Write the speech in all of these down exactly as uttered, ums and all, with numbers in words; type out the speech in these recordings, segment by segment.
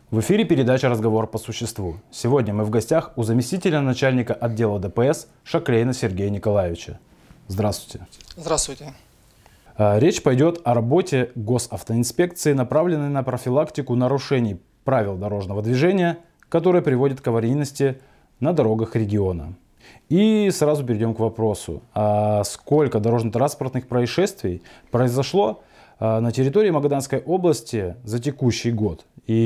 В эфире передача «Разговор по существу». Сегодня мы в гостях у заместителя начальника отдела ДПС Шаклейна Сергея Николаевича. Здравствуйте. Здравствуйте. Речь пойдет о работе госавтоинспекции, направленной на профилактику нарушений правил дорожного движения, которые приводят к аварийности на дорогах региона. И сразу перейдем к вопросу, а сколько дорожно-транспортных происшествий произошло на территории Магаданской области за текущий год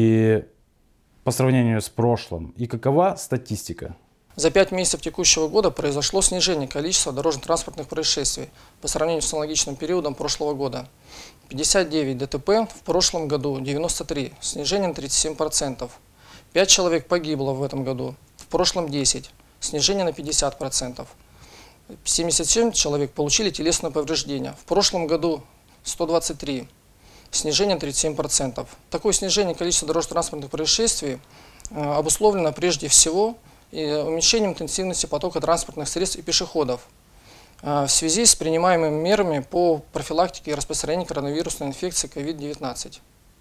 и по сравнению с прошлым, и какова статистика? За пять месяцев текущего года произошло снижение количества дорожно-транспортных происшествий по сравнению с аналогичным периодом прошлого года. пятьдесят девять ДТП, в прошлом году девяносто три, снижение на тридцать семь процентов. пять человек погибло в этом году, в прошлом десять, снижение на пятьдесят процентов. семьдесят семь человек получили телесные повреждения, в прошлом году сто двадцать три, снижение на тридцать семь процентов. Такое снижение количества дорожно-транспортных происшествий обусловлено прежде всего уменьшением интенсивности потока транспортных средств и пешеходов в связи с принимаемыми мерами по профилактике и распространению коронавирусной инфекции ковид девятнадцать.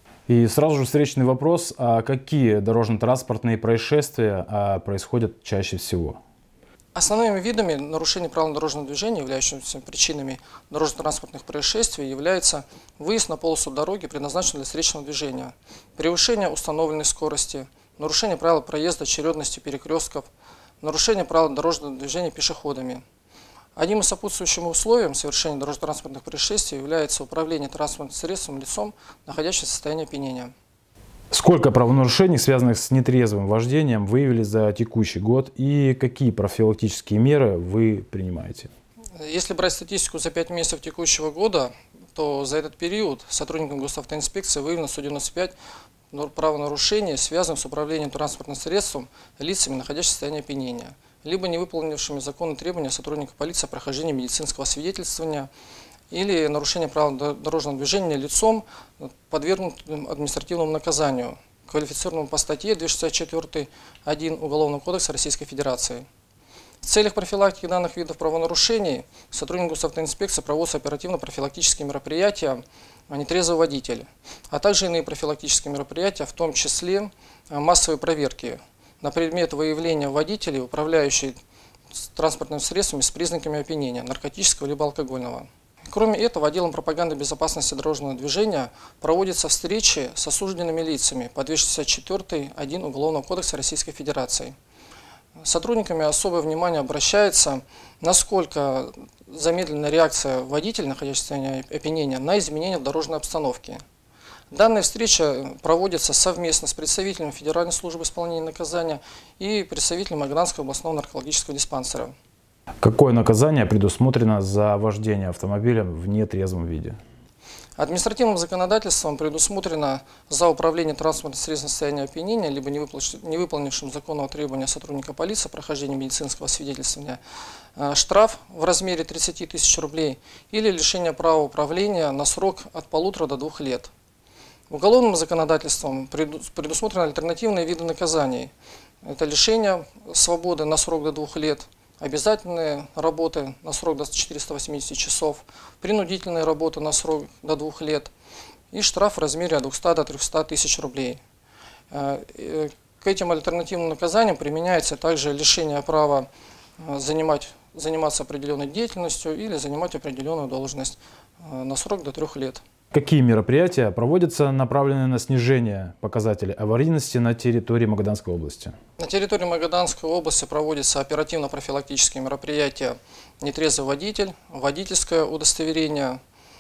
И сразу же встречный вопрос, а какие дорожно-транспортные происшествия происходят чаще всего? Основными видами нарушений правил дорожного движения, являющимися причинами дорожно-транспортных происшествий, является выезд на полосу дороги, предназначенную для встречного движения, превышение установленной скорости, нарушение правил проезда, очередности перекрестков, нарушение правил дорожного движения пешеходами. Одним из сопутствующих условием совершения дорожно-транспортных происшествий является управление транспортным средством лицом, находящимся в состоянии опьянения. Сколько правонарушений, связанных с нетрезвым вождением, выявили за текущий год и какие профилактические меры вы принимаете? Если брать статистику за пять месяцев текущего года, то за этот период сотрудникам госавтоинспекции выявлено сто девяносто пять правонарушений, связанных с управлением транспортным средством лицами, находящимися в состоянии опьянения, либо не выполнившими законные требования сотрудника полиции о прохождении медицинского освидетельствования, или нарушение правил дорожного движения лицом, подвергнутым административному наказанию, квалифицированному по статье двести шестьдесят четыре точка один Уголовного кодекса Российской Федерации. В целях профилактики данных видов правонарушений сотрудникам госавтоинспекции проводятся оперативно-профилактические мероприятия «Нетрезвый водитель», а также иные профилактические мероприятия, в том числе массовые проверки на предмет выявления водителей, управляющих транспортными средствами с признаками опьянения, наркотического либо алкогольного. Кроме этого, отделом пропаганды безопасности дорожного движения проводятся встречи с осужденными лицами по двести шестьдесят четыре точка один Уголовного кодекса Российской Федерации. Сотрудниками особое внимание обращается, насколько замедлена реакция водителя, находящегося в состоянии опьянения, на изменения в дорожной обстановке. Данная встреча проводится совместно с представителем Федеральной службы исполнения наказания и представителем Магаданского областного наркологического диспансера. Какое наказание предусмотрено за вождение автомобиля в нетрезвом виде? Административным законодательством предусмотрено за управление транспортным средством в состоянии опьянения, либо не выполнившим законного требования сотрудника полиции о прохождении медицинского освидетельствования, штраф в размере тридцати тысяч рублей или лишение права управления на срок от полутора до двух лет. Уголовным законодательством предусмотрены альтернативные виды наказаний. Это лишение свободы на срок до двух лет, обязательные работы на срок до четырёхсот восьмидесяти часов, принудительные работы на срок до двух лет и штраф в размере от двухсот до трёхсот тысяч рублей. К этим альтернативным наказаниям применяется также лишение права занимать, заниматься определенной деятельностью или занимать определенную должность на срок до трех лет. Какие мероприятия проводятся, направленные на снижение показателей аварийности на территории Магаданской области? На территории Магаданской области проводятся оперативно-профилактические мероприятия «Нетрезвый водитель», водительское удостоверение,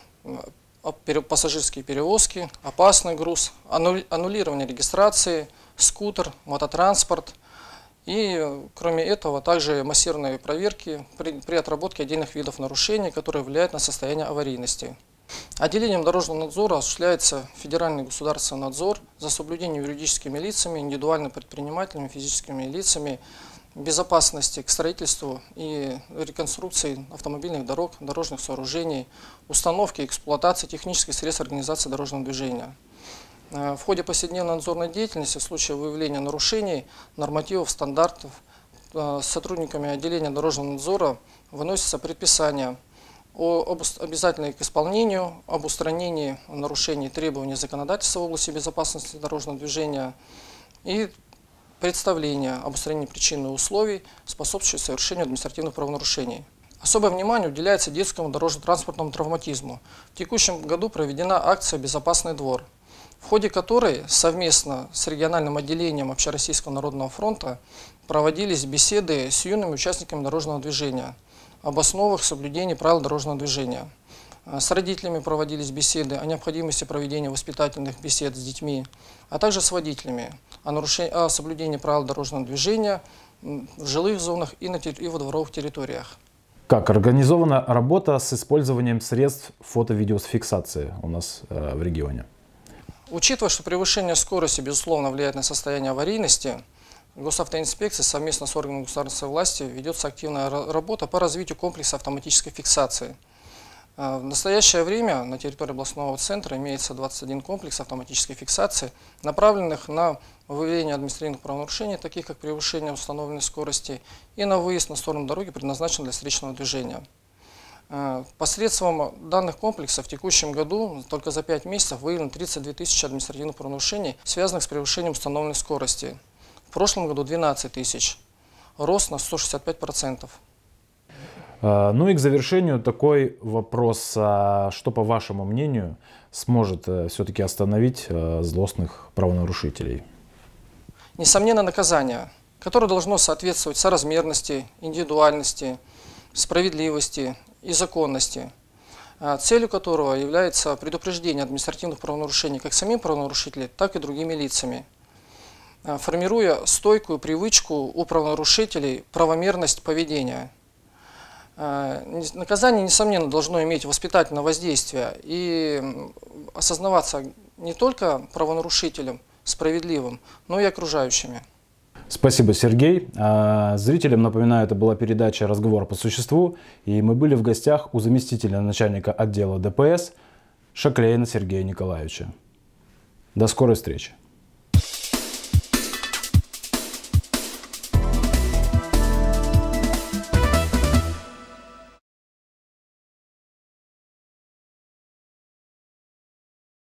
пассажирские перевозки, опасный груз, аннулирование регистрации, скутер, мототранспорт. И кроме этого также массированные проверки при, при отработке отдельных видов нарушений, которые влияют на состояние аварийности. Отделением дорожного надзора осуществляется федеральный государственный надзор за соблюдением юридическими лицами, индивидуальными предпринимателями, физическими лицами безопасности к строительству и реконструкции автомобильных дорог, дорожных сооружений, установки и эксплуатации технических средств организации дорожного движения. В ходе повседневной надзорной деятельности в случае выявления нарушений, нормативов, стандартов, сотрудниками отделения дорожного надзора выносятся предписания о обязательном к исполнению, об устранении нарушений требований законодательства в области безопасности дорожного движения, и представление об устранении причин и условий, способствующих совершению административных правонарушений. Особое внимание уделяется детскому дорожно-транспортному травматизму. В текущем году проведена акция «Безопасный двор», в ходе которой совместно с региональным отделением Общероссийского народного фронта проводились беседы с юными участниками дорожного движения об основах соблюдения правил дорожного движения. С родителями проводились беседы о необходимости проведения воспитательных бесед с детьми, а также с водителями о, нарушении, о соблюдении правил дорожного движения в жилых зонах и, на, и во дворовых территориях. Как организована работа с использованием средств фото-видеофиксации у нас э, в регионе? Учитывая, что превышение скорости, безусловно, влияет на состояние аварийности, Госавтоинспекция совместно с органами государственной власти ведется активная работа по развитию комплекса автоматической фиксации. В настоящее время на территории областного центра имеется двадцать один комплекс автоматической фиксации, направленных на выявление административных правонарушений, таких как превышение установленной скорости, и на выезд на сторону дороги, предназначенных для встречного движения. Посредством данных комплексов в текущем году только за пять месяцев выявлено тридцать две тысячи административных правонарушений, связанных с превышением установленной скорости. В прошлом году двенадцать тысяч, рост на сто шестьдесят пять процентов. Ну и к завершению такой вопрос. Что, по вашему мнению, сможет все-таки остановить злостных правонарушителей? Несомненно, наказание, которое должно соответствовать соразмерности, индивидуальности, справедливости и законности, целью которого является предупреждение административных правонарушений как самим правонарушителям, так и другими лицами, формируя стойкую привычку у правонарушителей правомерность поведения. Наказание, несомненно, должно иметь воспитательное воздействие и осознаваться не только правонарушителем справедливым, но и окружающими. Спасибо, Сергей. Зрителям напоминаю, это была передача «Разговор по существу», и мы были в гостях у заместителя начальника отдела Дэ Пэ Эс Шаклейна Сергея Николаевича. До скорой встречи.